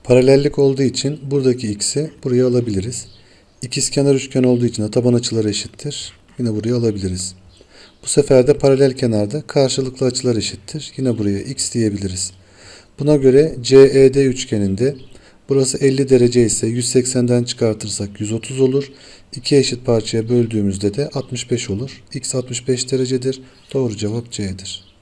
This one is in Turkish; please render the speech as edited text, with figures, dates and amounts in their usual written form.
Paralellik olduğu için buradaki x'i buraya alabiliriz. İkizkenar üçgen olduğu için de taban açıları eşittir. Yine buraya alabiliriz. Bu sefer de paralel kenarda karşılıklı açılar eşittir. Yine buraya x diyebiliriz. Buna göre CED üçgeninde burası 50 derece ise 180'den çıkartırsak 130 olur. İki eşit parçaya böldüğümüzde de 65 olur. X 65 derecedir. Doğru cevap C'dir.